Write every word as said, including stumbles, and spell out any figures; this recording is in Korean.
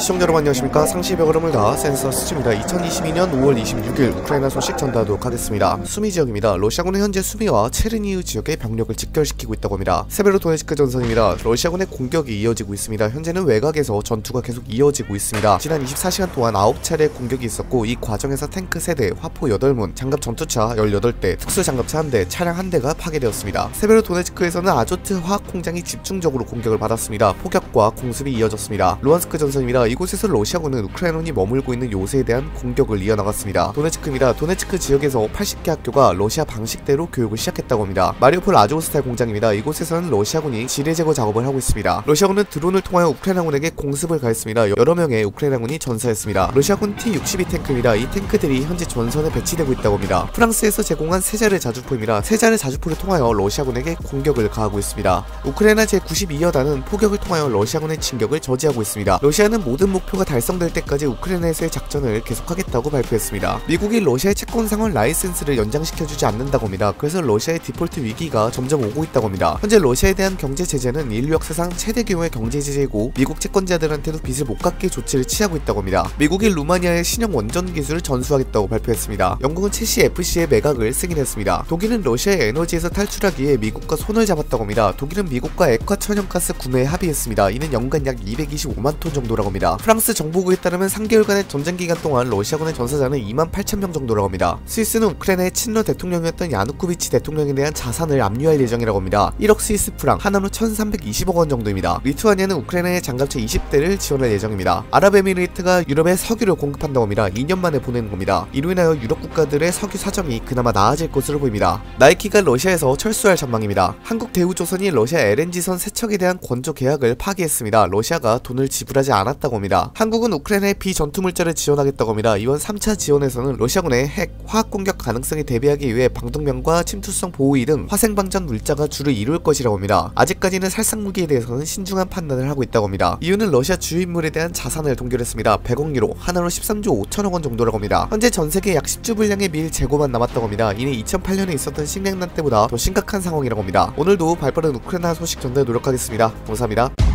시청자 여러분 안녕하십니까. 상시벽 흐름을 다 센서 스즈입니다. 이천이십이년 우월 이십육일 우크라이나 소식 전달하도록 하겠습니다. 수미 지역입니다. 러시아군은 현재 수미와 체르니우 지역의 병력을 직결시키고 있다고 합니다. 세베로도네츠크 전선입니다. 러시아군의 공격이 이어지고 있습니다. 현재는 외곽에서 전투가 계속 이어지고 있습니다. 지난 이십사시간 동안 아홉 차례 공격이 있었고 이 과정에서 탱크 세 대, 화포 여덟 문, 장갑 전투차 열여덟 대, 특수장갑차 한 대, 차량 한 대가 파괴되었습니다. 세베로도네츠크에서는 아조트 화학 공장이 집중적으로 공격을 받았습니다. 폭격과 공습이 이어졌습니다. 루안스크 전선입니다. 이곳에서 러시아군은 우크라이나군이 머물고 있는 요새에 대한 공격을 이어나갔습니다. 도네츠크입니다. 도네츠크 지역에서 팔십 개 학교가 러시아 방식대로 교육을 시작했다고 합니다. 마리오폴 아조스탈 공장입니다. 이곳에서는 러시아군이 지뢰 제거 작업을 하고 있습니다. 러시아군은 드론을 통하여 우크라이나군에게 공습을 가했습니다. 여러 명의 우크라이나군이 전사했습니다. 러시아군 티 육십이 탱크입니다. 이 탱크들이 현재 전선에 배치되고 있다고 합니다. 프랑스에서 제공한 세자르 자주포입니다. 세자르 자주포를 통하여 러시아군에게 공격을 가하고 있습니다. 우크라이나 제구십이 여단은 포격을 통하여 러시아군의 진격을 저지하고 있습니다. 러시아는 모든 목표가 달성될 때까지 우크라이나에서의 작전을 계속하겠다고 발표했습니다. 미국이 러시아의 채권 상환 라이센스를 연장시켜주지 않는다고 합니다. 그래서 러시아의 디폴트 위기가 점점 오고 있다고 합니다. 현재 러시아에 대한 경제 제재는 인류 역사상 최대 규모의 경제 제재이고 미국 채권자들한테도 빚을 못 갚게 조치를 취하고 있다고 합니다. 미국이 루마니아의 신형 원전 기술을 전수하겠다고 발표했습니다. 영국은 첼시 에프씨의 매각을 승인했습니다. 독일은 러시아의 에너지에서 탈출하기 위해 미국과 손을 잡았다고 합니다. 독일은 미국과 액화 천연가스 구매에 합의했습니다. 이는 연간 약 이백이십오만 톤 정도라고 합니다. 프랑스 정보국에 따르면 삼 개월간의 전쟁 기간 동안 러시아군의 전사자는 이만 팔천 명 정도라고 합니다. 스위스는 우크라이나의 친러 대통령이었던 야누코비치 대통령에 대한 자산을 압류할 예정이라고 합니다. 일억 스위스 프랑, 하나로 천삼백이십억 원 정도입니다. 리투아니아는 우크라이나의 장갑차 이십 대를 지원할 예정입니다. 아랍에미레이트가 유럽에 석유를 공급한다고 합니다. 이 년 만에 보내는 겁니다. 이로 인하여 유럽 국가들의 석유 사정이 그나마 나아질 것으로 보입니다. 나이키가 러시아에서 철수할 전망입니다. 한국 대우조선이 러시아 엘엔지선 세척에 대한 권조 계약을 파기했습니다. 러시아가 돈을 지불하지 않았다고 합니다. 한국은 우크라이나의 비전투물자를 지원하겠다고 합니다. 이번 삼 차 지원에서는 러시아군의 핵, 화학 공격 가능성에 대비하기 위해 방독면과 침투성 보호이 등 화생방전 물자가 주를 이룰 것이라고 합니다. 아직까지는 살상무기에 대해서는 신중한 판단을 하고 있다고 합니다. 이유는 러시아 주요 인물에 대한 자산을 동결했습니다. 백억 유로, 하나로 십삼조 오천억 원 정도라고 합니다. 현재 전세계 약 십 주 분량의 밀 재고만 남았다고 합니다. 이는 이천팔년에 있었던 식량난 때보다 더 심각한 상황이라고 합니다. 오늘도 발빠른 우크라이나 소식 전달 노력하겠습니다. 감사합니다.